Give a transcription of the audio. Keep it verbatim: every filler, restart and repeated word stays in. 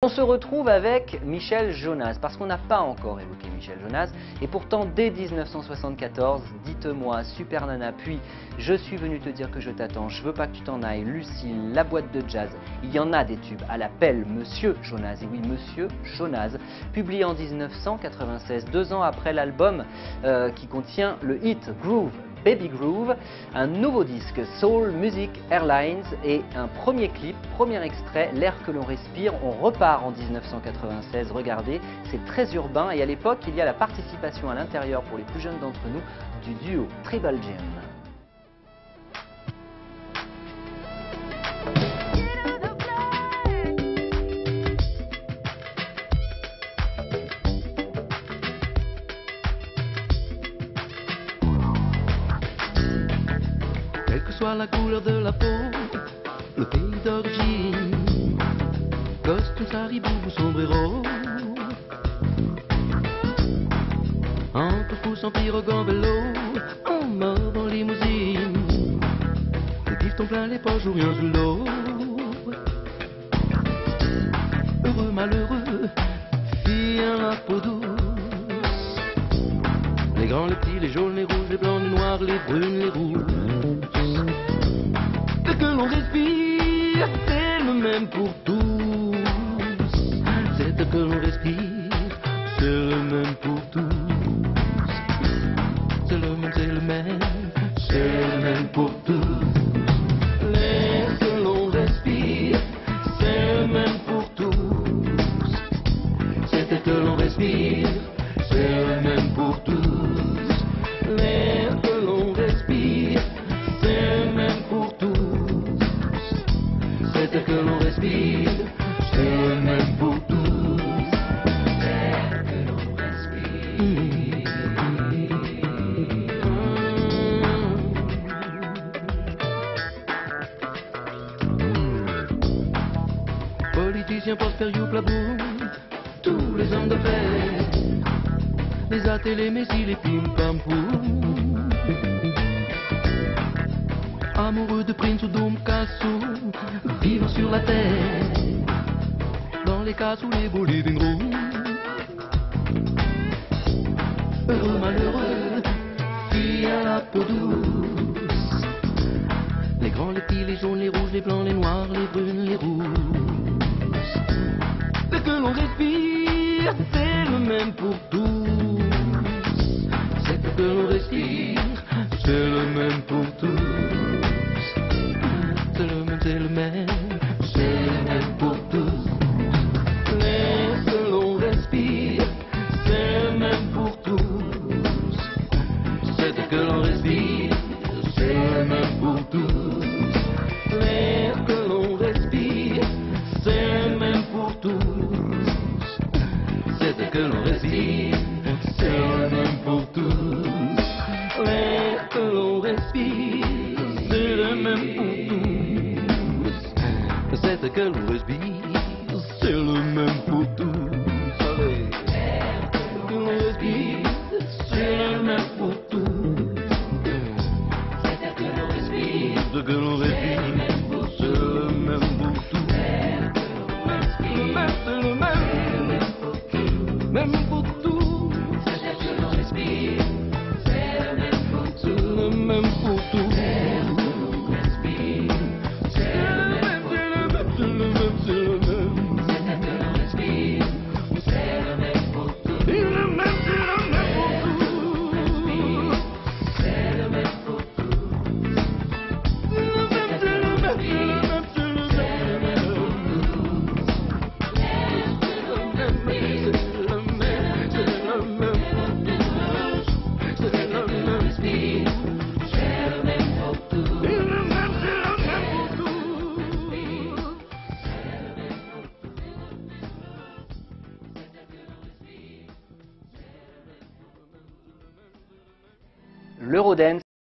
On se retrouve avec Michel Jonas, parce qu'on n'a pas encore évoqué Michel Jonas, et pourtant dès mille neuf cent soixante-quatorze, Dites-moi, Super Nana, puis Je suis venu te dire que je t'attends, Je veux pas que tu t'en ailles, Lucille, La boîte de jazz, il y en a des tubes à l'appel Monsieur Jonas, et oui Monsieur Jonas, publié en mille neuf cent quatre-vingt-seize, deux ans après l'album euh, qui contient le hit Groove, Baby Groove, un nouveau disque Soul Music Airlines et un premier clip, premier extrait, L'air que l'on respire. On repart en mille neuf cent quatre-vingt-seize, regardez, c'est très urbain et à l'époque il y a la participation à l'intérieur pour les plus jeunes d'entre nous du duo Tribal Jim. Quelle que soit la couleur de la peau, le pays d'origine, costume, saribou ou sombrero, en pousse en pirogue en vélo, en mort en limousine, les pistons plein les poches ou rien sous l'eau. Heureux, malheureux, filles à la peau douce, les grands, les petits, les jaunes, les rouges, les blancs, les noirs, les brunes, les rousses. Que l'on respire, c'est le même pour tous. C'est que l'on respire, c'est le même pour tous. C'est le même, c'est le même, c'est le même pour tous. L'air que l'on respire, c'est le même pour tous. C'est que l'on respire, c'est le même pour tous. L'air que l'on respire, c'est le même pour tous. C'est que l'on respire, c'est le même pour tous. L'air que l'on respire. Mmh. Politiciens, prospères, youplaboum, tous les hommes d'affaires, les athées, les messies, les pim-pam-poum, amoureux de Prince ou d'Omkassou, vivant sur la terre, dans les cases ou les beaux living rooms. Heureux, malheureux, filles à la peau douce, les grands, les petits, les jaunes, les rouges, les blancs, les noirs, les brunes, les rousses. Ce que l'on respire, c'est le même pour tous. C'est que l'on respire, c'est le même pour tous. C'est le même, c'est le même, c'est le même pour tous. L'air que l'on respire, c'est le même pour tous. C'est que l'on respire, c'est le même pour tous. L'air que l'on respire, c'est le même pour tous. C'est que l'on respire, c'est le même pour tous. L'air que l'on respire, c'est le même pour tous. C'est que l'on respire, c'est le même pour tous. L'air que l'on respire, c'est le même pour tous. C'est que l'on respire, c'est que l'on respire, c'est le même pour tous. L'air que l'on respire, c'est le même, même pour tous. C'est que l'on respire, c'est le même pour tous. C'est le même pour tous. L'air que l'on respire, c'est le même, c'est le même, c'est le même, c'est le même. C'est que l'on respire, c'est le même pour tous. C'est le même, c'est le même pour tous. C'est le même pour tous. C'est le même, c'est le même, c'est le même, c'est le même. C'est le même pour tous. L'air que l'on respire, c'est le même, c'est le même pour tous. C'est le même, respire, c'est le même pour tous. C'est le même, c'est le même pour tous. L'Eurodance